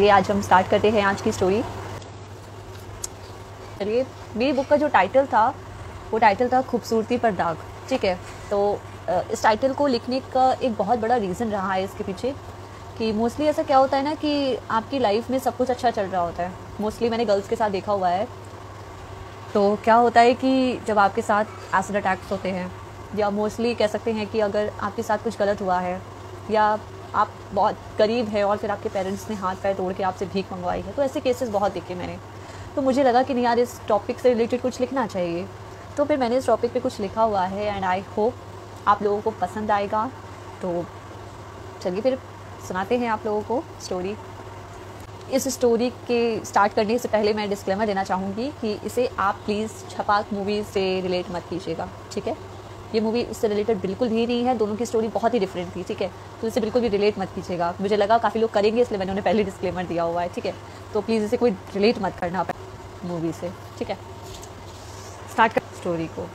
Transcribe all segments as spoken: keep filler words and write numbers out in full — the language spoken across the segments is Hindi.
चलिए आज हम स्टार्ट करते हैं आज की स्टोरी। चलिए, मेरी बुक का जो टाइटल था वो टाइटल था खूबसूरती पर दाग। ठीक है, तो इस टाइटल को लिखने का एक बहुत बड़ा रीज़न रहा है इसके पीछे कि मोस्टली ऐसा क्या होता है ना कि आपकी लाइफ में सब कुछ अच्छा चल रहा होता है। मोस्टली मैंने गर्ल्स के साथ देखा हुआ है। तो क्या होता है कि जब आपके साथ एसिड अटैक्स होते हैं, या मोस्टली कह सकते हैं कि अगर आपके साथ कुछ गलत हुआ है या आप बहुत गरीब है और फिर आपके पेरेंट्स ने हाथ पैर तोड़ के आपसे भीख मंगवाई है, तो ऐसे केसेस बहुत देखे मैंने। तो मुझे लगा कि नहीं यार, इस टॉपिक से रिलेटेड कुछ लिखना चाहिए। तो फिर मैंने इस टॉपिक पे कुछ लिखा हुआ है एंड आई होप आप लोगों को पसंद आएगा। तो चलिए फिर सुनाते हैं आप लोगों को स्टोरी। इस स्टोरी के स्टार्ट करने से पहले मैं डिस्क्लेमर देना चाहूँगी कि इसे आप प्लीज़ छपाक मूवी से रिलेट मत कीजिएगा। ठीक है, ये मूवी उससे रिलेटेड बिल्कुल भी नहीं है। दोनों की स्टोरी बहुत ही डिफरेंट थी। ठीक है, तो इसे बिल्कुल भी रिलेट मत कीजिएगा। मुझे लगा काफ़ी लोग करेंगे, इसलिए मैंने उन्हें पहले डिस्क्लेमर दिया हुआ है। ठीक है, तो प्लीज़ इसे कोई रिलेट मत करना मूवी से। ठीक है, स्टार्ट कर स्टोरी को।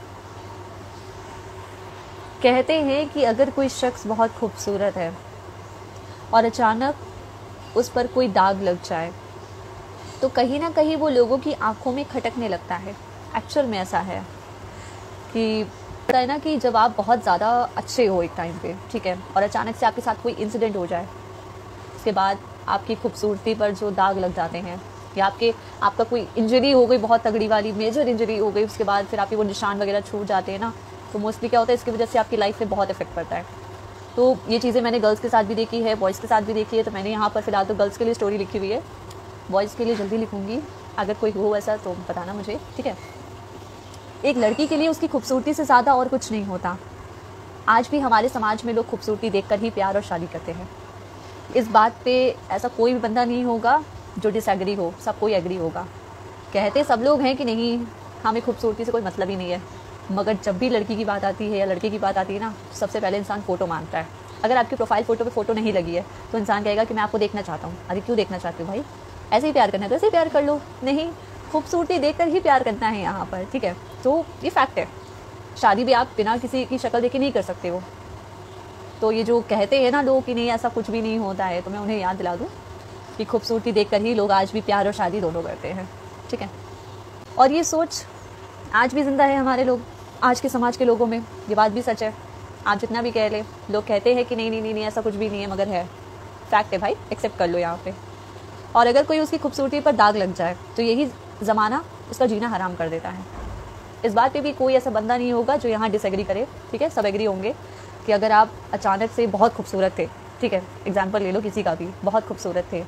कहते हैं कि अगर कोई शख्स बहुत खूबसूरत है और अचानक उस पर कोई दाग लग जाए तो कहीं ना कहीं वो लोगों की आंखों में खटकने लगता है। एक्चुअल में ऐसा है कि पता है ना कि जब आप बहुत ज़्यादा अच्छे हो एक टाइम पे, ठीक है, और अचानक से आपके साथ कोई इंसिडेंट हो जाए, उसके बाद आपकी खूबसूरती पर जो दाग लग जाते हैं, या आपके आपका कोई इंजरी हो गई, बहुत तगड़ी वाली मेजर इंजरी हो गई, उसके बाद फिर आपके वो निशान वगैरह छूट जाते हैं ना, तो मोस्टली क्या होता है, इसकी वजह से आपकी लाइफ में बहुत इफेक्ट पड़ता है। तो ये चीज़ें मैंने गर्ल्स के साथ भी देखी है, बॉयज़ के साथ भी देखी है। तो मैंने यहाँ पर फिलहाल तो गर्ल्स के लिए स्टोरी लिखी हुई है, बॉयज़ के लिए जल्दी लिखूँगी। अगर कोई हो ऐसा तो बताना मुझे। ठीक है, एक लड़की के लिए उसकी खूबसूरती से ज़्यादा और कुछ नहीं होता। आज भी हमारे समाज में लोग खूबसूरती देखकर ही प्यार और शादी करते हैं। इस बात पे ऐसा कोई भी बंदा नहीं होगा जो डिसएग्री हो, सब कोई एग्री होगा। कहते सब लोग हैं कि नहीं, हमें खूबसूरती से कोई मतलब ही नहीं है, मगर जब भी लड़की की बात आती है या लड़के की बात आती है ना, सबसे पहले इंसान फ़ोटो मांगता है। अगर आपकी प्रोफाइल फ़ोटो पे फ़ोटो नहीं लगी है तो इंसान कहेगा कि मैं आपको देखना चाहता हूँ। अरे क्यों देखना चाहते हो भाई, ऐसे ही प्यार करना है तो ऐसे ही प्यार कर लो। नहीं, खूबसूरती देखकर ही प्यार करना है यहाँ पर। ठीक है, तो ये फैक्ट है। शादी भी आप बिना किसी की शक्ल देखे नहीं कर सकते हो। तो ये जो कहते हैं ना लोग कि नहीं ऐसा कुछ भी नहीं होता है, तो मैं उन्हें याद दिला दूँ कि खूबसूरती देखकर ही लोग आज भी प्यार और शादी दोनों करते हैं। ठीक है, और ये सोच आज भी ज़िंदा है हमारे लोग, आज के समाज के लोगों में। ये बात भी सच है, आप जितना भी कह ले, लोग कहते हैं कि नहीं नहीं नहीं नहीं ऐसा कुछ भी नहीं है, मगर है, फैक्ट है भाई, एक्सेप्ट कर लो यहाँ पे। और अगर कोई उसकी खूबसूरती पर दाग लग जाए तो यही ज़माना उसका जीना हराम कर देता है। इस बात पे भी कोई ऐसा बंदा नहीं होगा जो यहाँ डिसएग्री करे। ठीक है, सब एग्री होंगे कि अगर आप अचानक से बहुत खूबसूरत थे, ठीक है, एग्जाम्पल ले लो किसी का भी, बहुत खूबसूरत थे,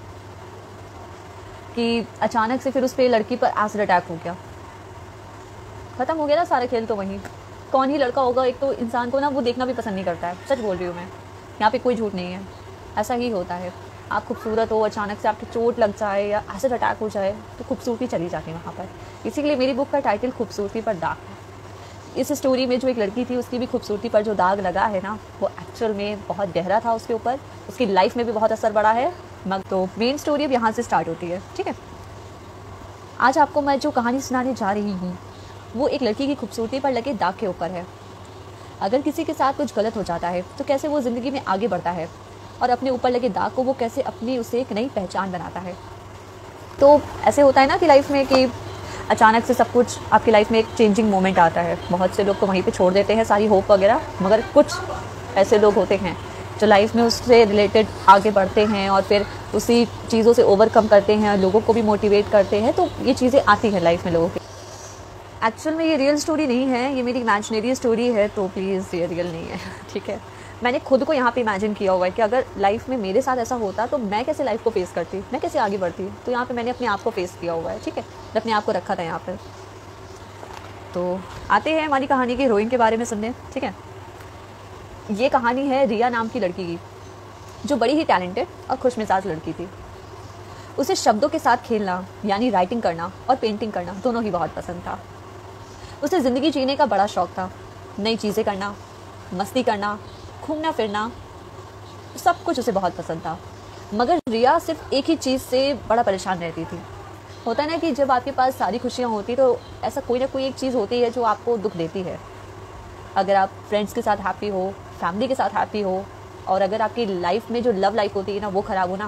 कि अचानक से फिर उस पर लड़की पर एसिड अटैक हो गया, खत्म हो गया ना सारा खेल। तो वहीं कौन ही लड़का होगा, एक तो इंसान को ना वो देखना भी पसंद नहीं करता है। सच बोल रही हूँ मैं, यहाँ पे कोई झूठ नहीं है, ऐसा ही होता है। आप खूबसूरत हो, अचानक से आपकी चोट लग जाए या एसिड अटैक हो जाए तो खूबसूरती चली जाती है वहाँ पर। इसीलिए मेरी बुक का टाइटल खूबसूरती पर दाग है। इस स्टोरी में जो एक लड़की थी उसकी भी खूबसूरती पर जो दाग लगा है ना, वो एक्चुअल में बहुत गहरा था उसके ऊपर, उसकी लाइफ में भी बहुत असर पड़ा है। मगर तो मेन स्टोरी अब यहाँ से स्टार्ट होती है। ठीक है, आज आपको मैं जो कहानी सुनाने जा रही हूँ वो एक लड़की की खूबसूरती पर लगे दाग के ऊपर है। अगर किसी के साथ कुछ गलत हो जाता है तो कैसे वो ज़िंदगी में आगे बढ़ता है, और अपने ऊपर लगे दाग को वो कैसे अपनी उसे एक नई पहचान बनाता है। तो ऐसे होता है ना कि लाइफ में कि अचानक से सब कुछ आपकी लाइफ में एक चेंजिंग मोमेंट आता है। बहुत से लोग तो वहीं पे छोड़ देते हैं सारी होप वगैरह, मगर कुछ ऐसे लोग होते हैं जो लाइफ में उससे रिलेटेड आगे बढ़ते हैं और फिर उसी चीज़ों से ओवरकम करते हैं, लोगों को भी मोटिवेट करते हैं। तो ये चीज़ें आती हैं लाइफ में लोगों की। एक्चुअल में ये रियल स्टोरी नहीं है, ये मेरी इमेजिनरी स्टोरी है, तो प्लीज़ ये रियल नहीं है। ठीक है, मैंने खुद को यहाँ पे इमेजिन किया हुआ है कि अगर लाइफ में मेरे साथ ऐसा होता तो मैं कैसे लाइफ को फेस करती, मैं कैसे आगे बढ़ती। तो यहाँ पे मैंने अपने आप को फेस किया हुआ है। ठीक है, अपने आप को रखा था यहाँ पर। तो आते हैं हमारी कहानी के हीरोइन के बारे में सुनने। ठीक है, ये कहानी है रिया नाम की लड़की की, जो बड़ी ही टैलेंटेड और खुशमिजाज लड़की थी। उसे शब्दों के साथ खेलना यानी राइटिंग करना और पेंटिंग करना दोनों ही बहुत पसंद था। उसे ज़िंदगी जीने का बड़ा शौक़ था, नई चीज़ें करना, मस्ती करना, घूमना फिरना, सब कुछ उसे बहुत पसंद था। मगर रिया सिर्फ एक ही चीज़ से बड़ा परेशान रहती थी। होता है ना कि जब आपके पास सारी खुशियाँ होती तो ऐसा कोई ना कोई एक चीज़ होती है जो आपको दुख देती है। अगर आप फ्रेंड्स के साथ हैप्पी हो, फैमिली के साथ हैप्पी हो, और अगर आपकी लाइफ में जो लव लाइफ होती है ना वो ख़राब हो ना,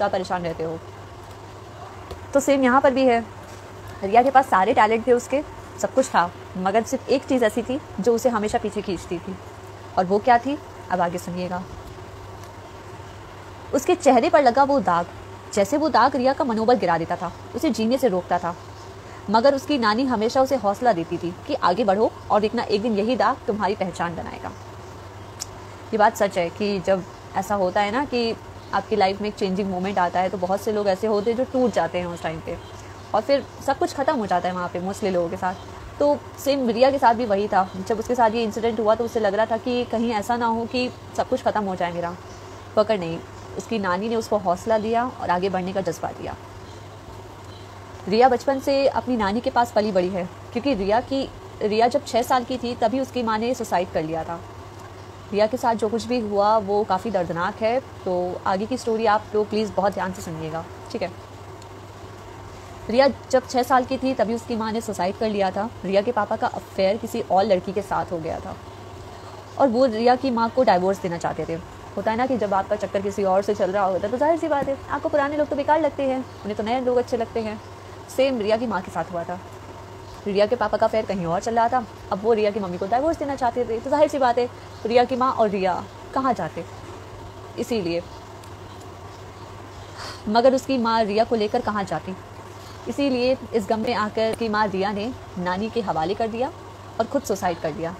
तो आप परेशान रहते हो। तो सेम यहाँ पर भी है, रिया के पास सारे टैलेंट थे, उसके सब कुछ था, मगर सिर्फ एक चीज़ ऐसी थी जो उसे हमेशा पीछे खींचती थी। और वो क्या थी, अब आगे सुनिएगा। उसके चेहरे पर लगा वो दाग, जैसे वो दाग रिया का मनोबल गिरा देता था, उसे जीने से रोकता था। मगर उसकी नानी हमेशा उसे हौसला देती थी कि आगे बढ़ो और देखना एक दिन यही दाग तुम्हारी पहचान बनाएगा। ये बात सच है कि जब ऐसा होता है ना कि आपकी लाइफ में एक चेंजिंग मोमेंट आता है, तो बहुत से लोग ऐसे होते हैं जो टूट जाते हैं उस टाइम पे, और फिर सब कुछ ख़त्म हो जाता है वहाँ पे मोस्टली लोगों के साथ। तो सेम रिया के साथ भी वही था। जब उसके साथ ये इंसिडेंट हुआ तो उसे लग रहा था कि कहीं ऐसा ना हो कि सब कुछ ख़त्म हो जाए मेरा, पकड़ नहीं। उसकी नानी ने उसको हौसला दिया और आगे बढ़ने का जज्बा दिया। रिया बचपन से अपनी नानी के पास पली बड़ी है, क्योंकि रिया की रिया जब छः साल की थी तभी उसकी माँ ने सुसाइड कर लिया था। रिया के साथ जो कुछ भी हुआ वो काफ़ी दर्दनाक है, तो आगे की स्टोरी आप लोग प्लीज़ बहुत ध्यान से सुनिएगा, ठीक है। रिया जब छः साल की थी तभी उसकी माँ ने सुसाइड कर लिया था। रिया के पापा का अफेयर किसी और लड़की के साथ हो गया था और वो रिया की माँ को डाइवोर्स देना चाहते थे। होता है ना कि जब आपका चक्कर किसी और से चल रहा होता है तो जाहिर सी बात है आपको पुराने लोग तो बेकार लगते हैं, उन्हें तो नए लोग अच्छे लगते हैं। सेम रिया की माँ के साथ हुआ था। रिया के पापा का अफेयर कहीं और चल रहा था, अब वो रिया की मम्मी को डाइवोर्स देना चाहते थे, तो जाहिर सी बात है रिया की माँ और रिया कहाँ जाते, इसीलिए। मगर उसकी माँ रिया को लेकर कहाँ जाती, इसीलिए इस गम में आकर की माँ रिया ने नानी के हवाले कर दिया और खुद सुसाइड कर दिया।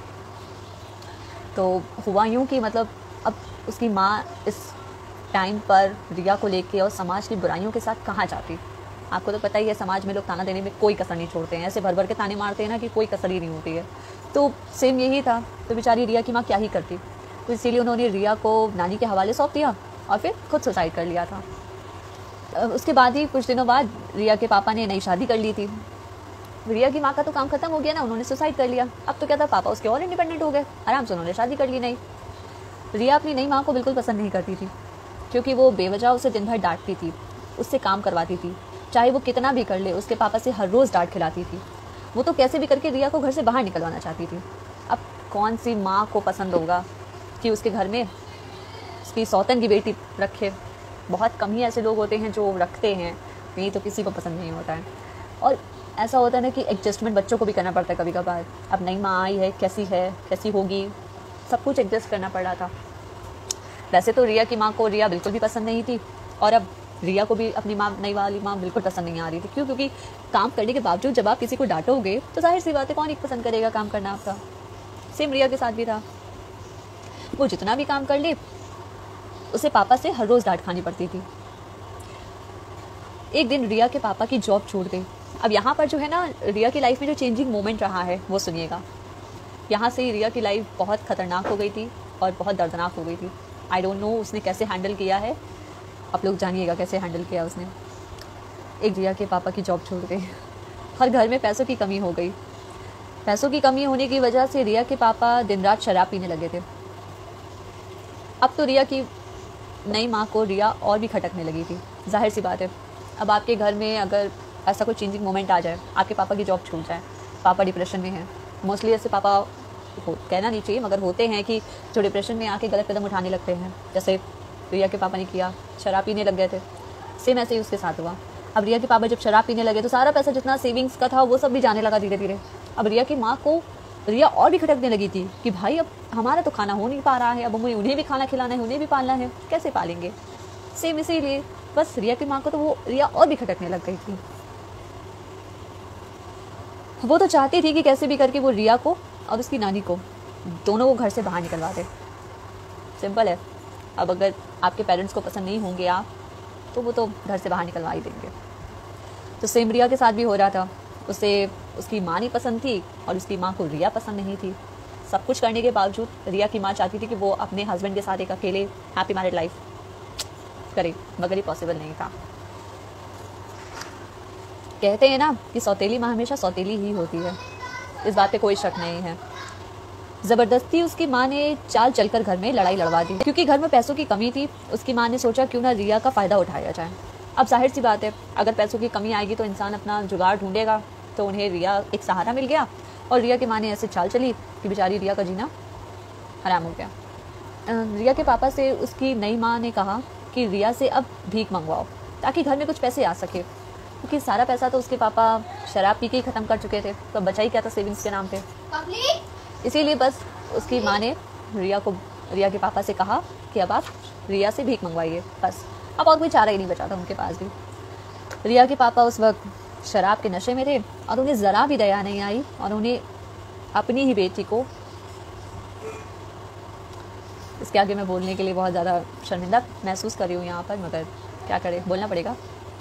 तो हुआ यूँ कि मतलब अब उसकी माँ इस टाइम पर रिया को लेके और समाज की बुराइयों के साथ कहाँ जाती। आपको तो पता ही है समाज में लोग ताना देने में कोई कसर नहीं छोड़ते हैं, ऐसे भर भर के ताने मारते हैं ना कि कोई कसर ही नहीं होती है। तो सेम यही था, तो बेचारी रिया की माँ क्या ही करती, तो इसीलिए उन्होंने रिया को नानी के हवाले सौंप दिया और फिर खुद सुसाइड कर लिया था। उसके बाद ही कुछ दिनों बाद रिया के पापा ने नई शादी कर ली थी। रिया की माँ का तो काम खत्म हो गया ना, उन्होंने सुसाइड कर लिया। अब तो क्या था, पापा उसके और इंडिपेंडेंट हो गए, आराम से उन्होंने शादी कर ली नई। रिया अपनी नई माँ को बिल्कुल पसंद नहीं करती थी, क्योंकि वो बेवजह उसे दिन भर डांटती थी, उससे काम करवाती थी, चाहे वो कितना भी कर ले। उसके पापा से हर रोज़ डांट खिलाती थी। वो तो कैसे भी करके रिया को घर से बाहर निकलवाना चाहती थी। अब कौन सी माँ को पसंद होगा कि उसके घर में उसकी सौतन की बेटी रखे। बहुत कम ही ऐसे लोग होते हैं जो रखते हैं, नहीं तो किसी को पसंद नहीं होता है। और ऐसा होता है ना कि एडजस्टमेंट बच्चों को भी करना पड़ता है कभी कभार। अब नई माँ आई है, कैसी है, कैसी होगी, सब कुछ एडजस्ट करना पड़ रहा था। वैसे तो रिया की माँ को रिया बिल्कुल भी पसंद नहीं थी, और अब रिया को भी अपनी माँ, नई वाली माँ बिल्कुल पसंद नहीं आ रही थी। क्यों? क्योंकि काम करने के बावजूद जब आप किसी को डांटोगे तो जाहिर सी बात है कौन एक पसंद करेगा काम करना आपका। सेम रिया के साथ भी था, वो जितना भी काम कर ले उसे पापा से हर रोज़ डांट खानी पड़ती थी। एक दिन रिया के पापा की जॉब छूट गई। अब यहाँ पर जो है ना, रिया की लाइफ में जो चेंजिंग मोमेंट रहा है वो सुनिएगा। यहाँ से रिया की लाइफ बहुत ख़तरनाक हो गई थी और बहुत दर्दनाक हो गई थी। आई डोंट नो उसने कैसे हैंडल किया है, आप लोग जानिएगा कैसे हैंडल किया उसने। एक रिया के पापा की जॉब छूट गई और घर में पैसों की कमी हो गई। पैसों की कमी होने की वजह से रिया के पापा दिन रात शराब पीने लगे थे। अब तो रिया की नई माँ को रिया और भी खटकने लगी थी। जाहिर सी बात है, अब आपके घर में अगर ऐसा कोई चेंजिंग मोमेंट आ जाए, आपके पापा की जॉब छूट जाए, पापा डिप्रेशन में हैं, मोस्टली ऐसे पापा हो, कहना नहीं चाहिए मगर होते हैं कि जो डिप्रेशन में आके गलत कदम उठाने लगते हैं, जैसे रिया के पापा ने किया, शराब पीने लग गए थे। सेम ऐसे ही उसके साथ हुआ। अब रिया के पापा जब शराब पीने लगे तो सारा पैसा जितना सेविंग्स का था वो सब भी जाने लगा धीरे धीरे। अब रिया की माँ को रिया और भी खटकने लगी थी कि भाई अब हमारा तो खाना हो नहीं पा रहा है, अब हमें उन्हें भी खाना खिलाना है, उन्हें भी पालना है, कैसे पालेंगे। सेम इसीलिए बस रिया की माँ को तो वो रिया और भी खटकने लग गई थी। वो तो चाहती थी कि कैसे भी करके वो रिया को और उसकी नानी को, दोनों को घर से बाहर निकलवा दे। सिंपल है, अब अगर आपके पेरेंट्स को पसंद नहीं होंगे आप, तो वो तो घर से बाहर निकलवा ही देंगे। तो सेम रिया के साथ भी हो रहा था। उसे उसकी माँ नहीं पसंद थी और उसकी माँ को रिया पसंद नहीं थी। सब कुछ करने के बावजूद रिया की माँ चाहती थी कि वो अपने हस्बैंड के साथ एक अकेले हैप्पी मैरिड लाइफ करे, मगर ये पॉसिबल नहीं था। कहते हैं ना कि सौतेली माँ हमेशा सौतेली ही होती है, इस बात पे कोई शक नहीं है। ज़बरदस्ती उसकी माँ ने चाल चलकर घर में लड़ाई लड़वा दी, क्योंकि घर में पैसों की कमी थी। उसकी माँ ने सोचा क्यों ना रिया का फ़ायदा उठाया जाए। अब जाहिर सी बात है, अगर पैसों की कमी आएगी तो इंसान अपना जुगाड़ ढूंढेगा, तो उन्हें रिया एक सहारा मिल गया और रिया की माँ ने ऐसे चाल चली कि बेचारी रिया का जीना हराम हो गया। रिया के पापा से उसकी नई माँ ने कहा कि रिया से अब भीख मंगवाओ ताकि घर में कुछ पैसे आ सके, क्योंकि सारा पैसा तो उसके पापा शराब पी के ही ख़त्म कर चुके थे, तो बचा ही क्या था सेविंग्स के नाम पे। इसीलिए बस उसकी माँ ने रिया को रिया के पापा से कहा कि अब आप रिया से भीख मंगवाइए, बस। अब और कोई चारा ही नहीं बचा था उनके पास भी। रिया के पापा उस वक्त शराब के नशे में थे और उन्हें ज़रा भी दया नहीं आई और उन्हें अपनी ही बेटी को, इसके आगे मैं बोलने के लिए बहुत ज़्यादा शर्मिंदा महसूस कर रही हूँ यहाँ पर, मगर क्या करें, बोलना पड़ेगा।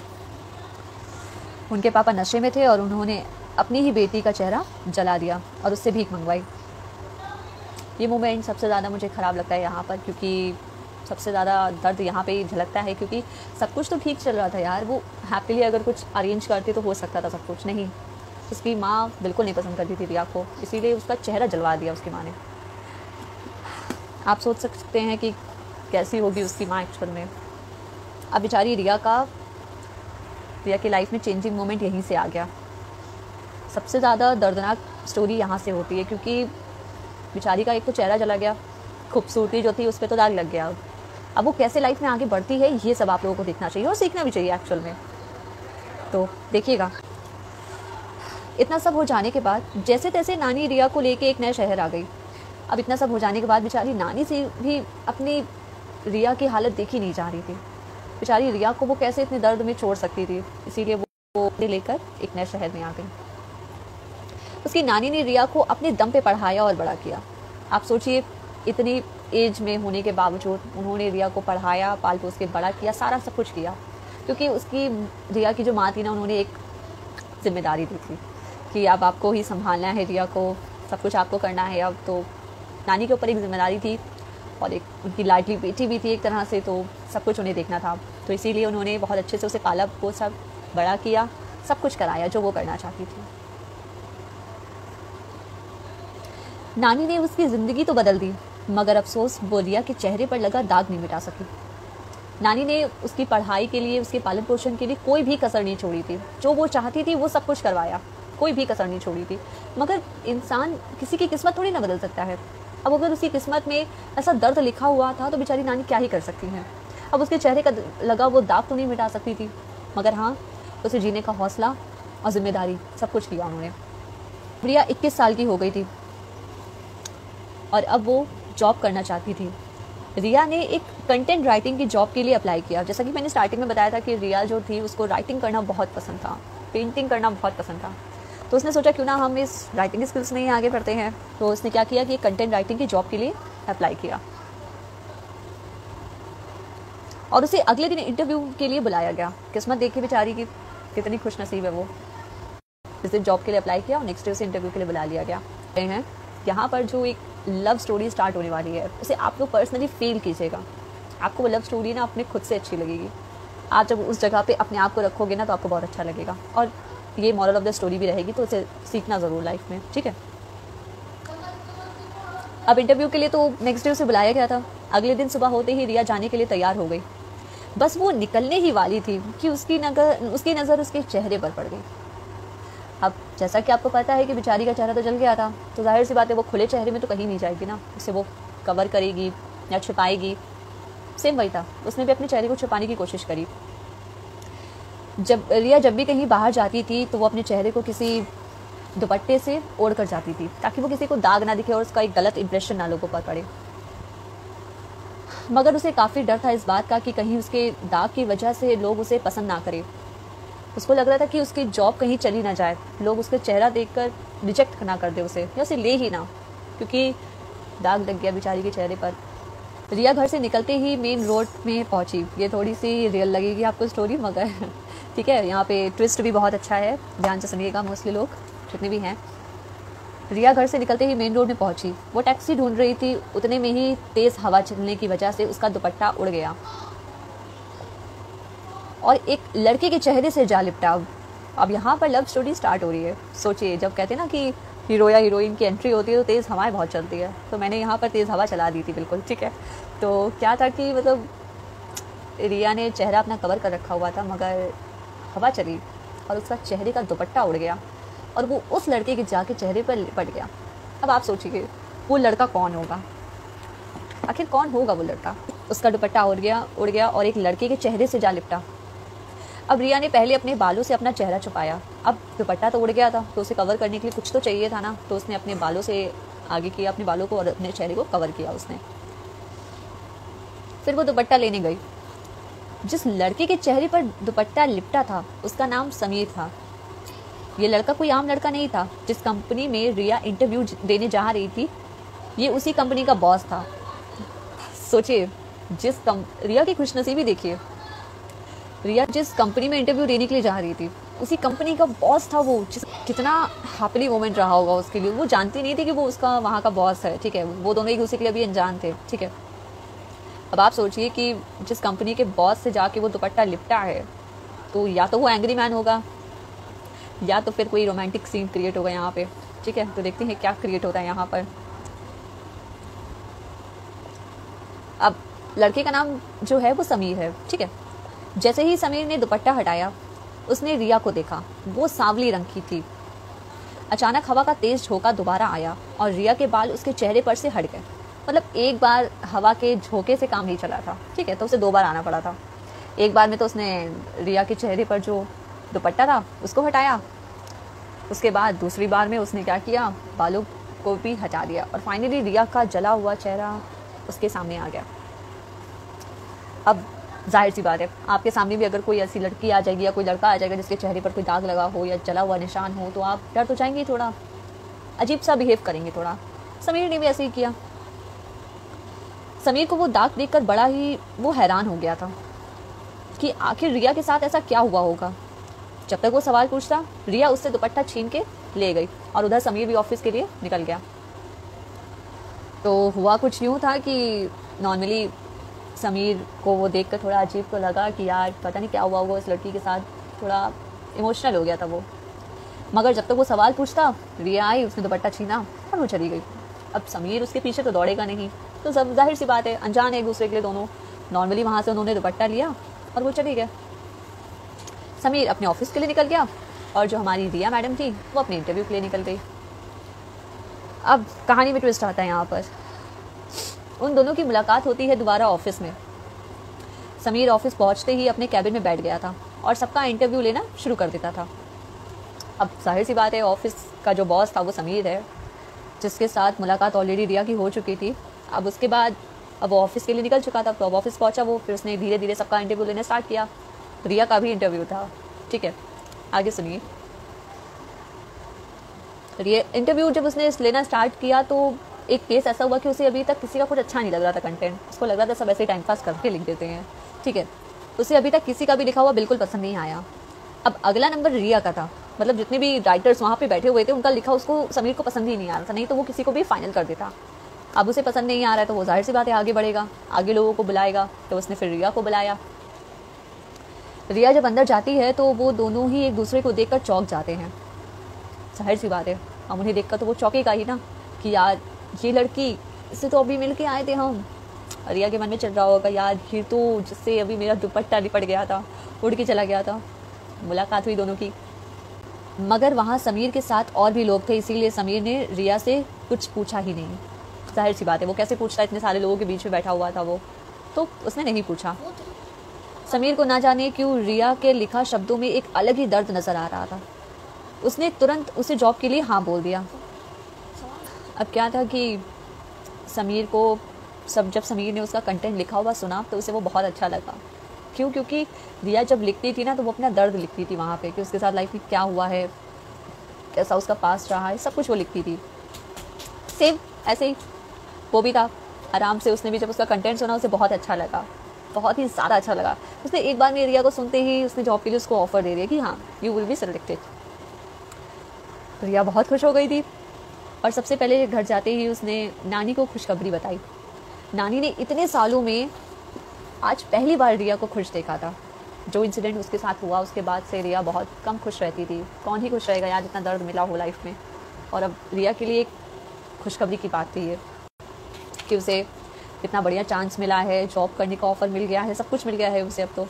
उनके पापा नशे में थे और उन्होंने अपनी ही बेटी का चेहरा जला दिया और उससे भीख मंगवाई। ये मोमेंट सबसे ज़्यादा मुझे ख़राब लगता है यहाँ पर, क्योंकि सबसे ज़्यादा दर्द यहाँ पे ही झलकता है, क्योंकि सब कुछ तो ठीक चल रहा था यार। वो हैप्पीली अगर कुछ अरेंज करती तो हो सकता था सब कुछ, नहीं। उसकी माँ बिल्कुल नहीं पसंद करती थी रिया को, इसीलिए उसका चेहरा जलवा दिया उसकी माँ ने। आप सोच सकते हैं कि कैसी होगी उसकी माँ एक्चुअल में। अब बेचारी रिया का रिया की लाइफ में चेंजिंग मोमेंट यहीं से आ गया। सबसे ज़्यादा दर्दनाक स्टोरी यहाँ से होती है, क्योंकि बेचारी का एक तो चेहरा जला गया, खूबसूरती जो थी उस पर तो दाग लग गया। अब वो कैसे लाइफ में आगे बढ़ती है, ये सब आप लोगों को देखना चाहिए और सीखना भी चाहिए एक्चुअल में। तो देखिएगा। इतना सब हो जाने के बाद जैसे तैसे नानी रिया को लेके एक नया शहर आ गई। अब इतना सब हो जाने के बाद बेचारी नानी से भी अपनी रिया की हालत देखी नहीं जा रही थी। बेचारी रिया को वो कैसे इतने दर्द में छोड़ सकती थी, इसीलिए वो लेकर एक नए शहर में आ गई। उसकी नानी ने रिया को अपने दम पे पढ़ाया और बड़ा किया। आप सोचिए, इतनी एज में होने के बावजूद उन्होंने रिया को पढ़ाया, पाल पोस के बड़ा किया, सारा सब कुछ किया, क्योंकि उसकी रिया की जो माँ थी ना, उन्होंने एक जिम्मेदारी दी थी कि अब आपको ही संभालना है रिया को, सब कुछ आपको करना है। अब तो नानी के ऊपर एक जिम्मेदारी थी और एक उनकी लाडली बेटी भी थी एक तरह से, तो सब कुछ उन्हें देखना था। तो इसीलिए उन्होंने बहुत अच्छे से उसे पाला पोसा, बड़ा किया, सब कुछ कराया जो वो करना चाहती थी। नानी ने उसकी ज़िंदगी तो बदल दी, मगर अफसोस वो रिया के चेहरे पर लगा दाग नहीं मिटा सकी। नानी ने उसकी पढ़ाई के लिए, उसके पालन पोषण के लिए कोई भी कसर नहीं छोड़ी थी। जो वो चाहती थी वो सब कुछ करवाया, कोई भी कसर नहीं छोड़ी थी। मगर इंसान किसी की किस्मत थोड़ी ना बदल सकता है। अब अगर उसकी किस्मत में ऐसा दर्द लिखा हुआ था तो बेचारी नानी क्या ही कर सकती है। अब उसके चेहरे का लगा वो दाग तो नहीं मिटा सकती थी, मगर हाँ, उसे जीने का हौसला और जिम्मेदारी सब कुछ किया उन्होंने। रिया इक्कीस साल की हो गई थी और अब वो जॉब करना चाहती थी। रिया ने एक कंटेंट राइटिंग की जॉब के लिए अप्लाई किया। जैसा कि मैंने स्टार्टिंग में बताया था कि रिया जो थी उसको राइटिंग करना बहुत पसंद था, पेंटिंग करना बहुत पसंद था। तो उसने सोचा क्यों ना हम इस राइटिंग स्किल्स में ही आगे बढ़ते हैं। तो उसने क्या किया कि कंटेंट राइटिंग की जॉब के लिए अप्लाई किया और उसे अगले दिन इंटरव्यू के लिए बुलाया गया। किस्मत देखी बेचारी की, कितनी खुशनसीब है वो। इस दिन जॉब के लिए अप्लाई किया और नेक्स्ट डे उसे इंटरव्यू के लिए बुला लिया गया है। यहाँ पर जो एक लव स्टोरी स्टार्ट होने वाली है, उसे आप लोग पर्सनली फील कीजिएगा। आपको वो लव स्टोरी ना अपने खुद से अच्छी लगेगी। आप जब उस जगह पे अपने आप को रखोगे ना तो आपको बहुत अच्छा लगेगा। और ये मॉरल ऑफ द स्टोरी भी रहेगी, तो उसे सीखना ज़रूर लाइफ में, ठीक है। अब इंटरव्यू के लिए तो नेक्स्ट डे उसे बुलाया गया था। अगले दिन सुबह होते ही रिया जाने के लिए तैयार हो गई। बस वो निकलने ही वाली थी कि उसकी नज़र उसकी नज़र उसके चेहरे पर पड़ गई। अब जैसा कि आपको पता है कि बेचारी का चेहरा तो जल गया था, तो जाहिर सी बात है वो खुले चेहरे में तो कहीं नहीं जाएगी ना, उसे वो कवर करेगी या छुपाएगी। सेम वही था, उसने भी अपने चेहरे को छुपाने की कोशिश करी। जब रिया जब भी कहीं बाहर जाती थी तो वो अपने चेहरे को किसी दुपट्टे से ओढ़ कर जाती थी, ताकि वो किसी को दाग ना दिखे और उसका एक गलत इंप्रेशन ना लोगों पर पड़े। मगर उसे काफ़ी डर था इस बात का कि कहीं उसके दाग की वजह से लोग उसे पसंद ना करें। उसको लग रहा था कि उसकी जॉब कहीं चली ना जाए, लोग उसका चेहरा देखकर रिजेक्ट ना कर दे उसे, या उसे ले ही ना, क्योंकि दाग लग गया बेचारी के चेहरे पर। रिया घर से निकलते ही मेन रोड में पहुंची। ये थोड़ी सी रियल लगेगी आपको स्टोरी, मगर ठीक है, यहाँ पे ट्विस्ट भी बहुत अच्छा है, ध्यान से सुनिएगा मोस्टली लोग जितने भी हैं। रिया घर से निकलते ही मेन रोड में पहुंची। वो टैक्सी ढूंढ रही थी, उतने में ही तेज़ हवा चलने की वजह से उसका दुपट्टा उड़ गया और एक लड़के के चेहरे से जा लिपटा। अब यहाँ पर लव स्टोरी स्टार्ट हो रही है। सोचिए, जब कहते हैं ना कि हीरो या हीरोइन की एंट्री होती है तो तेज़ हवाएं बहुत चलती है, तो मैंने यहाँ पर तेज़ हवा चला दी थी बिल्कुल, ठीक है। तो क्या था कि मतलब रिया ने चेहरा अपना कवर कर रखा हुआ था, मगर हवा चली और उसका चेहरे का दुपट्टा उड़ गया और वो उस लड़के के जाके चेहरे पर लिपट गया। अब आप सोचिए वो लड़का कौन होगा, आखिर कौन होगा वो लड़का। उसका दुपट्टा उड़ गया उड़ गया और एक लड़के के चेहरे से जा लिपटा। अब रिया ने पहले अपने बालों से अपना चेहरा छुपाया, अब दुपट्टा तो उड़ गया था तो उसे कवर करने के लिए कुछ तो चाहिए था ना, तो उसने अपने बालों से आगे किया अपने बालों को और अपने चेहरे को कवर किया उसने। फिर वो दुपट्टा लेने गई। जिस लड़के के चेहरे पर दुपट्टा लिपटा था उसका नाम समीर था। ये लड़का कोई आम लड़का नहीं था। जिस कंपनी में रिया इंटरव्यू देने जा रही थी ये उसी कंपनी का बॉस था। सोचिए, जिस कम रिया की खुशनसीबी देखिए, रिया जिस कंपनी में इंटरव्यू देने के लिए जा रही थी उसी कंपनी का बॉस था वो। जिस कितना हैप्पी मोमेंट रहा होगा उसके लिए। वो जानती नहीं थी कि वो उसका वहाँ का बॉस है, ठीक है। वो दोनों एक दूसरे के लिए अभी अनजान थे, ठीक है। अब आप सोचिए कि जिस कंपनी के बॉस से जाके वो दुपट्टा लिपटा है तो या तो वो एंग्री मैन होगा या तो फिर कोई रोमांटिक सीन क्रिएट होगा यहाँ पे, ठीक है। तो देखते हैं क्या क्रिएट होता है यहाँ पर। अब लड़के का नाम जो है वो समीर है, ठीक है। जैसे ही समीर ने दुपट्टा हटाया उसने रिया को देखा। वो सांवली रंग की थी। अचानक हवा का तेज झोंका दोबारा आया और रिया के बाल उसके चेहरे पर से हट गए। मतलब एक बार हवा के झोंके से काम नहीं चला था, ठीक है, तो उसे दो बार आना पड़ा था। एक बार में तो उसने रिया के चेहरे पर जो दुपट्टा था उसको हटाया, उसके बाद दूसरी बार में उसने क्या किया, बालों को भी हटा दिया और फाइनली रिया का जला हुआ चेहरा उसके सामने आ गया। अब जाहिर सी बात है आपके सामने भी अगर कोई ऐसी लड़की आ जाएगी या कोई लड़का आ जाएगा जिसके चेहरे पर कोई दाग लगा हो या जला हुआ निशान हो तो आप डर तो जाएंगे, थोड़ा अजीब सा बिहेव करेंगे थोड़ा। समीर ने भी ऐसे ही किया। समीर को वो दाग देखकर बड़ा ही वो हैरान हो गया था कि आखिर रिया के साथ ऐसा क्या हुआ होगा। जब तक वो सवाल पूछता रिया उससे दुपट्टा छीन के ले गई और उधर समीर भी ऑफिस के लिए निकल गया। तो हुआ कुछ यूँ था कि नॉर्मली समीर को वो देखकर थोड़ा अजीब तो लगा कि यार पता नहीं क्या हुआ होगा इस लड़की के साथ, थोड़ा इमोशनल हो गया था वो। मगर जब तक वो सवाल पूछता रिया आई, उसने दुपट्टा छीना और वो चली गई। अब समीर उसके पीछे तो दौड़ेगा नहीं, तो सब जाहिर सी बात है अनजान है एक दूसरे के लिए दोनों। नॉर्मली वहाँ से उन्होंने दुपट्टा लिया और वो चली गए। समीर अपने ऑफिस के लिए निकल गया और जो हमारी रिया मैडम थी वो अपने इंटरव्यू के लिए निकल गई। अब कहानी में ट्विस्ट आता है यहाँ पर। उन दोनों की मुलाकात होती है दोबारा ऑफिस में। समीर ऑफिस पहुंचते ही अपने कैबिन में बैठ गया था और सबका इंटरव्यू लेना शुरू कर देता था। अब जाहिर सी बात है ऑफिस का जो बॉस था वो समीर है, जिसके साथ मुलाकात ऑलरेडी रिया की हो चुकी थी। अब उसके बाद अब वो ऑफिस के लिए निकल चुका था, तो अब ऑफिस पहुंचा वो, फिर उसने धीरे धीरे सबका इंटरव्यू लेना स्टार्ट किया। रिया का भी इंटरव्यू था, ठीक है। आगे सुनिए। ये इंटरव्यू जब उसने लेना स्टार्ट किया तो एक केस ऐसा हुआ कि उसे अभी तक किसी का कुछ अच्छा नहीं लग रहा था कंटेंट। उसको लग रहा था सब ऐसे टाइम पास करके लिख देते हैं, ठीक है। उसे अभी तक किसी का भी लिखा हुआ बिल्कुल पसंद नहीं आया। अब अगला नंबर रिया का था। मतलब जितने भी राइटर्स वहाँ पे बैठे हुए थे उनका लिखा उसको समीर को पसंद ही नहीं आ रहा था, नहीं तो वो किसी को भी फाइनल कर देता। अब उसे पसंद नहीं आ रहा है तो वो जाहिर सी बात है आगे बढ़ेगा, आगे लोगों को बुलाएगा। तो उसने फिर रिया को बुलाया। रिया जब अंदर जाती है तो वो दोनों ही एक दूसरे को देखकर चौंक जाते हैं। जाहिर सी बात है हम उन्हें देखकर तो वो चौंकेगा ही ना कि यार ये लड़की, इससे तो अभी मिल के आए थे हम। रिया के मन में चल रहा होगा यार ये तो जिससे अभी मेरा दुपट्टा लिपट गया था, उड़ के चला गया था। मुलाकात हुई दोनों की। मगर वहाँ समीर के साथ और भी लोग थे, इसीलिए समीर ने रिया से कुछ पूछा ही नहीं। जाहिर सी बात है वो कैसे पूछता, इतने सारे लोगों के बीच में बैठा हुआ था वो, तो उसने नहीं पूछा। समीर को ना जाने क्यों रिया के लिखा शब्दों में एक अलग ही दर्द नजर आ रहा था। उसने तुरंत उसे जॉब के लिए हाँ बोल दिया। अब क्या था कि समीर को सब जब समीर ने उसका कंटेंट लिखा हुआ सुना तो उसे वो बहुत अच्छा लगा। क्यों? क्योंकि रिया जब लिखती थी ना तो वो अपना दर्द लिखती थी वहाँ पे कि उसके साथ लाइफ में क्या हुआ है, कैसा उसका पास्ट रहा है, सब कुछ वो लिखती थी। सेम ऐसे ही वो भी था। आराम से उसने भी जब उसका कंटेंट सुना उसे बहुत अच्छा लगा, बहुत ही ज़्यादा अच्छा लगा। उसने एक बार में रिया को सुनते ही उसने जॉब के लिए उसको ऑफर दे दिया कि हाँ you will be selected. Riya बहुत खुश हो गई थी और सबसे पहले घर जाते ही उसने नानी को खुशखबरी बताई। नानी ने इतने सालों में आज पहली बार रिया को खुश देखा था। जो इंसिडेंट उसके साथ हुआ उसके बाद से रिया बहुत कम खुश रहती थी। कौन ही खुश रहेगा यार जितना दर्द मिला हो लाइफ में। और अब रिया के लिए एक खुशखबरी की बात थी ये कि उसे इतना बढ़िया चांस मिला है, जॉब करने का ऑफर मिल गया है, सब कुछ मिल गया है उसे अब तो।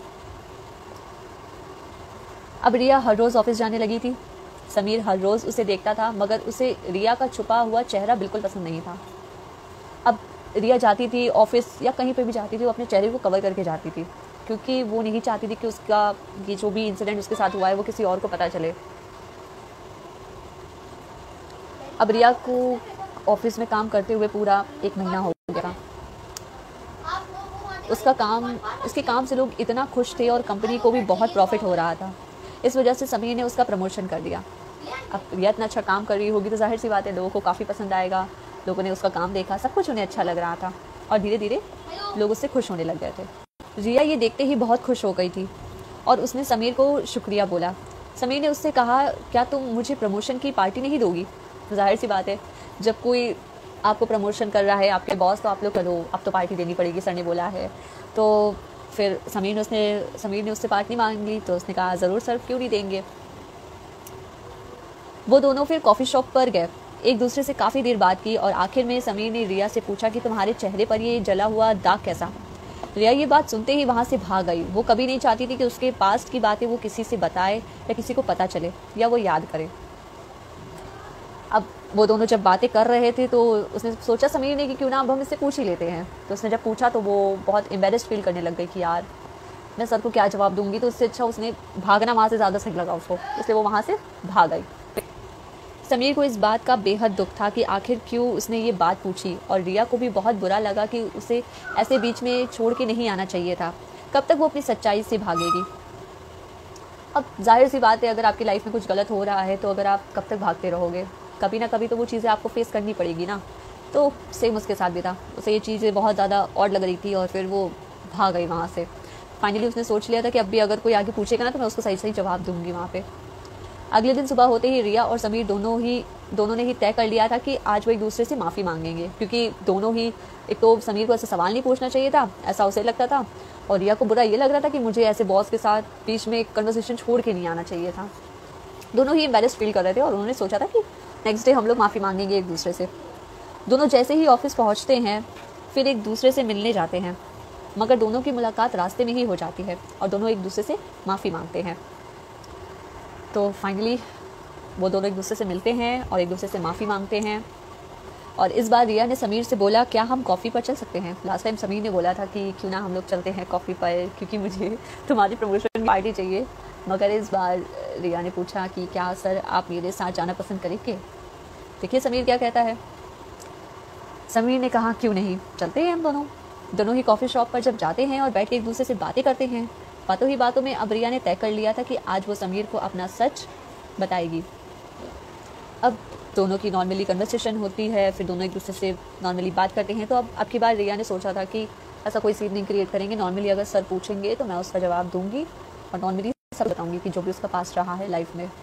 अब रिया हर रोज़ ऑफिस जाने लगी थी। समीर हर रोज़ उसे देखता था मगर उसे रिया का छुपा हुआ चेहरा बिल्कुल पसंद नहीं था। अब रिया जाती थी ऑफिस या कहीं पे भी जाती थी, वो अपने चेहरे को कवर करके जाती थी, क्योंकि वो नहीं चाहती थी कि उसका ये जो भी इंसिडेंट उसके साथ हुआ है वो किसी और को पता चले। अब रिया को ऑफिस में काम करते हुए पूरा एक महीना हो गया। उसका काम उसके काम से लोग इतना खुश थे और कंपनी को भी बहुत प्रॉफिट हो रहा था। इस वजह से समीर ने उसका प्रमोशन कर दिया। अब रिया इतना अच्छा काम कर रही होगी तो जाहिर सी बात है लोगों को काफ़ी पसंद आएगा। लोगों ने उसका काम देखा, सब कुछ उन्हें अच्छा लग रहा था और धीरे धीरे लोग उससे खुश होने लग गए थे। रिया ये देखते ही बहुत खुश हो गई थी और उसने समीर को शुक्रिया बोला। समीर ने उससे कहा, क्या तुम मुझे प्रमोशन की पार्टी नहीं दोगी? तो जाहिर सी बात है जब कोई आपको प्रमोशन कर रहा है, आपके बॉस, तो आप लोग करो, अब तो पार्टी देनी पड़ेगी, सर ने बोला है। तो फिर समीर ने उसने समीर ने उससे पार्टी मांग ली। तो उसने कहा ज़रूर सर, क्यों नहीं देंगे। वो दोनों फिर कॉफ़ी शॉप पर गए, एक दूसरे से काफ़ी देर बात की और आखिर में समीर ने रिया से पूछा कि तुम्हारे चेहरे पर ये जला हुआ दाग कैसा? रिया ये बात सुनते ही वहाँ से भाग गई। वो कभी नहीं चाहती थी कि उसके पास्ट की बातें वो किसी से बताए या किसी को पता चले या वो याद करे। अब वो दोनों जब बातें कर रहे थे तो उसने सोचा समीर ने कि क्यों ना अब हम इससे पूछ ही लेते हैं। तो उसने जब पूछा तो वो बहुत एम्बेरेस्ड फील करने लग गई कि यार मैं सर को क्या जवाब दूंगी। तो उससे अच्छा उसने भागना वहाँ से ज़्यादा सही लगा उसको, इसलिए वो वहाँ से भाग गई। समीर को इस बात का बेहद दुख था कि आखिर क्यों उसने ये बात पूछी और रिया को भी बहुत बुरा लगा कि उसे ऐसे बीच में छोड़ के नहीं आना चाहिए था। कब तक वो अपनी सच्चाई से भागेगी? अब जाहिर सी बात है अगर आपकी लाइफ में कुछ गलत हो रहा है तो अगर आप कब तक भागते रहोगे, कभी ना कभी तो वो चीज़ें आपको फेस करनी पड़ेगी ना। तो सेम उसके साथ भी था, उसे ये चीज़ें बहुत ज़्यादा ऑड लग रही थी और फिर वो भाग गई वहाँ से। फाइनली उसने सोच लिया था कि अब भी अगर कोई आगे पूछेगा ना तो मैं उसको सही सही जवाब दूंगी वहाँ पे। अगले दिन सुबह होते ही रिया और समीर दोनों ही दोनों ने ही तय कर लिया था कि आज वो एक दूसरे से माफ़ी मांगेंगे, क्योंकि दोनों ही, एक तो समीर को ऐसे सवाल नहीं पूछना चाहिए था, ऐसा उसे लगता था, और रिया को बुरा ये लग रहा था कि मुझे ऐसे बॉस के साथ बीच में एक कन्वर्सेशन छोड़ के नहीं आना चाहिए था। दोनों ही एम्बेरेस्ड फील कर रहे थे और उन्होंने सोचा था कि नेक्स्ट डे हम लोग माफ़ी मांगेंगे एक दूसरे से। दोनों जैसे ही ऑफिस पहुँचते हैं फिर एक दूसरे से मिलने जाते हैं, मगर दोनों की मुलाकात रास्ते में ही हो जाती है और दोनों एक दूसरे से माफ़ी मांगते हैं। तो फाइनली वो दोनों एक दूसरे से मिलते हैं और एक दूसरे से माफ़ी मांगते हैं। और इस बार रिया ने समीर से बोला, क्या हम कॉफ़ी पर चल सकते हैं? लास्ट टाइम समीर ने बोला था कि क्यों ना हम लोग चलते हैं कॉफ़ी पर, क्योंकि मुझे तुम्हारी प्रमोशन पार्टी चाहिए। मगर इस बार रिया ने पूछा कि क्या सर आप मेरे साथ जाना पसंद करेंगे? देखिए समीर क्या कहता है। समीर ने कहा क्यों नहीं, चलते हैं हम दोनों। दोनों ही कॉफ़ी शॉप पर जब जाते हैं और बैठ के एक दूसरे से बातें करते हैं, बातों ही बातों में अब रिया ने तय कर लिया था कि आज वो समीर को अपना सच बताएगी। अब दोनों की नॉर्मली कन्वर्सेशन होती है, फिर दोनों एक दूसरे से नॉर्मली बात करते हैं। तो अब अब की बार रिया ने सोचा था कि ऐसा कोई सीन नहीं क्रिएट करेंगे। नॉर्मली अगर सर पूछेंगे तो मैं उसका जवाब दूंगी और नॉर्मली सब बताऊंगी कि जो भी उसका पास्ट रहा है लाइफ में।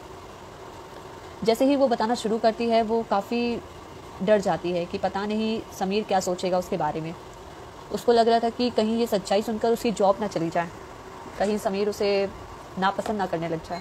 जैसे ही वो बताना शुरू करती है वो काफ़ी डर जाती है कि पता नहीं समीर क्या सोचेगा उसके बारे में। उसको लग रहा था कि कहीं ये सच्चाई सुनकर उसकी जॉब ना चली जाए, कहीं समीर उसे नापसंद ना करने लग जाए।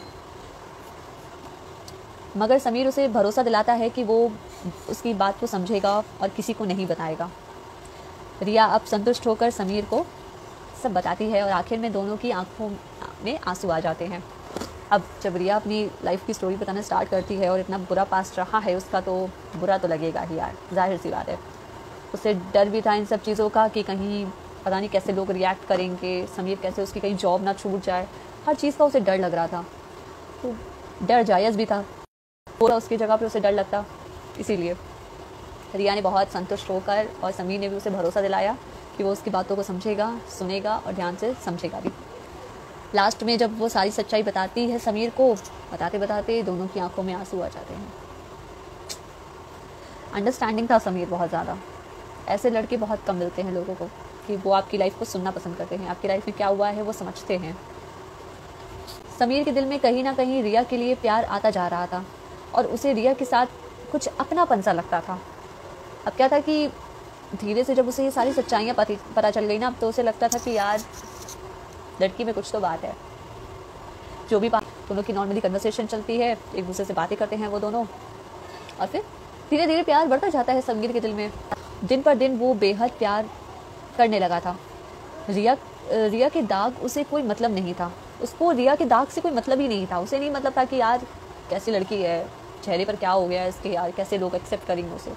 मगर समीर उसे भरोसा दिलाता है कि वो उसकी बात को समझेगा और किसी को नहीं बताएगा। रिया अब संतुष्ट होकर समीर को सब बताती है और आखिर में दोनों की आंखों में आंसू आ जाते हैं। अब जब रिया अपनी लाइफ की स्टोरी बताना स्टार्ट करती है और इतना बुरा पास्ट रहा है उसका, तो बुरा तो लगेगा ही यार, जाहिर सी बात है। उसे डर भी था इन सब चीज़ों का कि कहीं पता नहीं कैसे लोग रिएक्ट करेंगे, समीर कैसे उसकी कहीं जॉब ना छूट जाए, हर चीज़ का उसे डर लग रहा था। तो डर जायज़ भी था, पूरा उसकी जगह पे उसे डर लगता। इसीलिए रिया ने बहुत संतुष्ट होकर और समीर ने भी उसे भरोसा दिलाया कि वो उसकी बातों को समझेगा, सुनेगा और ध्यान से समझेगा भी। लास्ट में जब वो सारी सच्चाई बताती है समीर को, बताते बताते दोनों की आंखों में आंसू आ जाते हैं। अंडरस्टैंडिंग था समीर बहुत ज़्यादा। ऐसे लड़के बहुत कम मिलते हैं लोगों को कि वो आपकी लाइफ को सुनना पसंद करते हैं, आपकी लाइफ में क्या हुआ है वो समझते हैं। समीर के दिल में कहीं ना कहीं रिया के लिए प्यार आता जा रहा था और उसे रिया के साथ कुछ अपनापन सा लगता था। अब क्या था कि धीरे से जब उसे ये सारी सच्चाइयाँ पता चल गई ना, अब तो उसे लगता था कि यार लड़की में कुछ तो बात है। जो भी बात, दोनों की नॉर्मली कन्वर्सेशन चलती है, एक दूसरे से बातें करते हैं वो दोनों, और फिर धीरे धीरे प्यार बढ़ता जाता है समीर के दिल में। दिन पर दिन वो बेहद प्यार करने लगा था। रिया रिया के दाग उसे कोई मतलब नहीं था, उसको रिया के दाग से कोई मतलब ही नहीं था। उसे नहीं मतलब था कि यार कैसी लड़की है, चेहरे पर क्या हो गया है इसके, यार कैसे लोग एक्सेप्ट करेंगे उसे।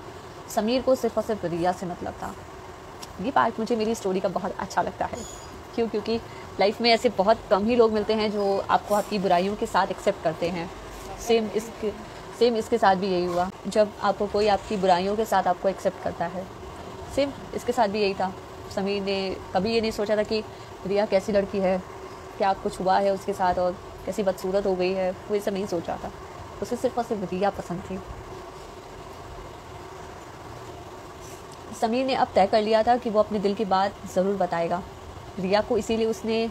समीर को सिर्फ और सिर्फ रिया से मतलब था। ये पार्ट मुझे मेरी स्टोरी का बहुत अच्छा लगता है। क्यों? क्योंकि लाइफ में ऐसे बहुत कम ही लोग मिलते हैं जो आपको आपकी बुराइयों के साथ एक्सेप्ट करते हैं। सेम इसके सेम इसके साथ भी यही हुआ, जब आपको कोई आपकी बुराइयों के साथ आपको एक्सेप्ट करता है। सेम इसके साथ भी यही था। समीर ने कभी ये नहीं सोचा था कि रिया कैसी लड़की है, क्या कुछ हुआ है उसके साथ और कैसी बदसूरत हो गई है, वो ये सब नहीं सोचा था। उसे सिर्फ और सिर्फ रिया पसंद थी। समीर ने अब तय कर लिया था कि वो अपने दिल की बात ज़रूर बताएगा रिया को, इसीलिए उसने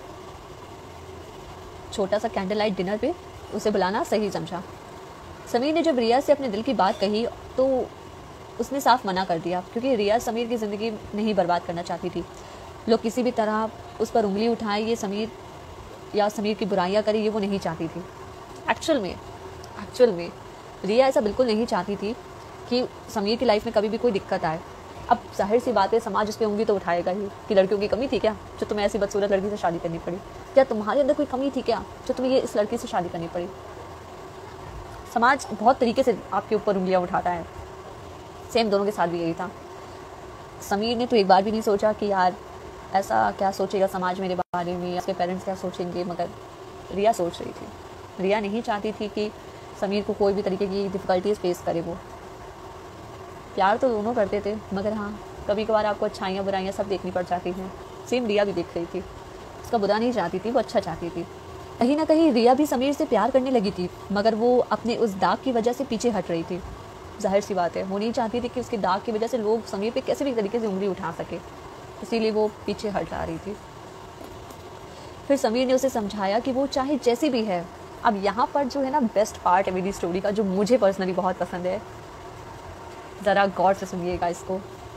छोटा सा कैंडल लाइट डिनर पे उसे बुलाना सही समझा। समीर ने जब रिया से अपने दिल की बात कही तो उसने साफ मना कर दिया, क्योंकि रिया समीर की ज़िंदगी नहीं बर्बाद करना चाहती थी। लोग किसी भी तरह उस पर उंगली उठाएं, ये समीर या समीर की बुराइयां करे, ये वो नहीं चाहती थी। एक्चुअल में एक्चुअल में रिया ऐसा बिल्कुल नहीं चाहती थी कि समीर की लाइफ में कभी भी कोई दिक्कत आए। अब जाहिर सी बात है, समाज उस पर उंगली तो उठाएगा ही कि लड़कियों की कमी थी क्या जो तुम्हें ऐसी बदसूरत लड़की से शादी करनी पड़ी, या तुम्हारे अंदर कोई कमी थी क्या जो तुम्हें ये इस लड़की से शादी करनी पड़ी। समाज बहुत तरीके से आपके ऊपर उंगलियां उठाता है। सेम दोनों के साथ भी यही था। समीर ने तो एक बार भी नहीं सोचा कि यार ऐसा क्या सोचेगा समाज मेरे बारे में, उसके पेरेंट्स क्या सोचेंगे, मगर रिया सोच रही थी। रिया नहीं चाहती थी कि समीर को कोई भी तरीके की डिफ़िकल्टीज फेस करे। वो प्यार तो दोनों करते थे, मगर हाँ कभी कभार आपको अच्छाइयाँ बुराइयाँ सब देखनी पड़ जाती हैं। सेम रिया भी देख रही थी। उसका बुरा नहीं चाहती थी, वो अच्छा चाहती थी। कहीं ना कहीं रिया भी समीर से प्यार करने लगी थी, मगर वो अपने उस दाग की वजह से पीछे हट रही थी। जाहिर सी बात है, वो नहीं चाहती थी कि उसके दाग की वजह से लोग समीर पे कैसे भी तरीके से उंगली उठा सके, इसीलिए वो पीछे हट आ रही थी। फिर समीर ने उसे समझाया कि वो चाहे जैसी भी है। अब यहाँ पर जो है ना बेस्ट पार्ट है मेरी स्टोरी का, जो मुझे पर्सनली बहुत पसंद है, ज़रा गौर से सुनिएगा इसको।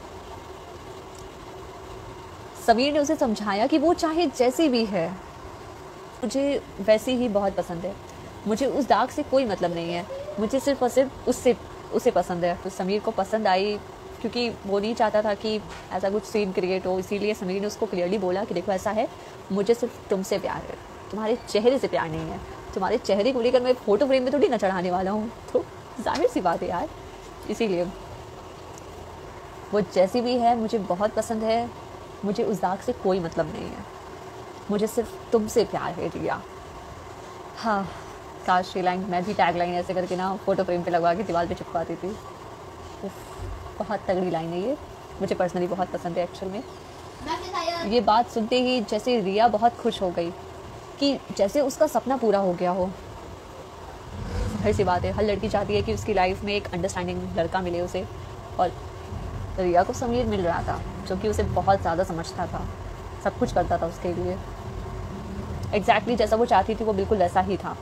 समीर ने उसे समझाया कि वो चाहे जैसी भी है, मुझे वैसी ही बहुत पसंद है। मुझे उस दाग से कोई मतलब नहीं है, मुझे सिर्फ और सिर्फ उससे उसे पसंद है। तो समीर को पसंद आई, क्योंकि वो नहीं चाहता था कि ऐसा कुछ सीन क्रिएट हो, इसीलिए समीर ने उसको क्लियरली बोला कि देखो ऐसा है, मुझे सिर्फ तुमसे प्यार है, तुम्हारे चेहरे से प्यार नहीं है। तुम्हारे चेहरे को लेकर मैं फ़ोटो फ्रेम में थोड़ी ना चढ़ाने वाला हूँ, तो जाहिर सी बात है यार। इसीलिए वो जैसी भी है मुझे बहुत पसंद है, मुझे उस दाग से कोई मतलब नहीं है, मुझे सिर्फ तुमसे प्यार है रिया। हाँ, काश ये लाइन मैं भी टैग लाइन ऐसे करके ना फ़ोटो फ्रेम पे लगवा के दीवार पे चिपकाती थी। उफ, बहुत तगड़ी लाइन है ये, मुझे पर्सनली बहुत पसंद है एक्चुअल में। ये बात सुनते ही जैसे रिया बहुत खुश हो गई कि जैसे उसका सपना पूरा हो गया हो। हर सी बात है, हर लड़की चाहती है कि उसकी लाइफ में एक अंडरस्टैंडिंग लड़का मिले उसे, और रिया को समीर मिल रहा था जो कि उसे बहुत ज़्यादा समझता था, सब कुछ करता था उसके लिए। एग्जैक्टली exactly जैसा वो चाहती थी वो बिल्कुल वैसा ही था।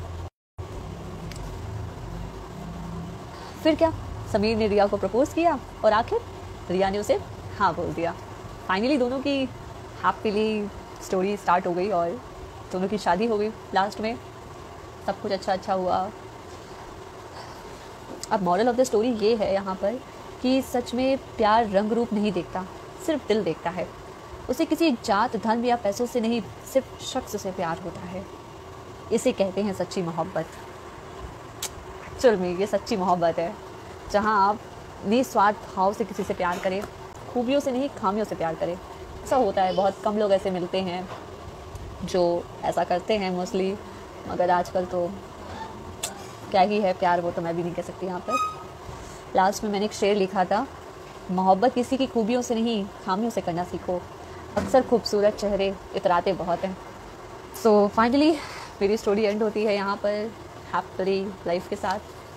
फिर क्या, समीर ने रिया को प्रपोज किया और आखिर रिया ने उसे हाँ बोल दिया। फाइनली दोनों की हैप्पीली स्टोरी स्टार्ट हो गई और दोनों की शादी हो गई। लास्ट में सब कुछ अच्छा अच्छा हुआ। अब मॉरल ऑफ द स्टोरी ये है यहाँ पर कि सच में प्यार रंग रूप नहीं देखता, सिर्फ दिल देखता है। उसे किसी जात, धर्म या पैसों से नहीं, सिर्फ शख्स से प्यार होता है। इसे कहते हैं सच्ची मोहब्बत। एक्चुअल में ये सच्ची मोहब्बत है, जहाँ आप निस्वार्थ भाव से किसी से प्यार करें, खूबियों से नहीं खामियों से प्यार करें। ऐसा होता है, बहुत कम लोग ऐसे मिलते हैं जो ऐसा करते हैं मोस्टली, मगर आजकल तो क्या ही है प्यार, वो तो मैं भी नहीं कह सकती यहाँ पर। लास्ट में मैंने एक शेर लिखा था, मोहब्बत किसी की खूबियों से नहीं खामियों से करना सीखो, अक्सर खूबसूरत चेहरे इतराते बहुत हैं। सो फाइनली मेरी स्टोरी एंड होती है यहाँ पर हैप्पीली लाइफ के साथ।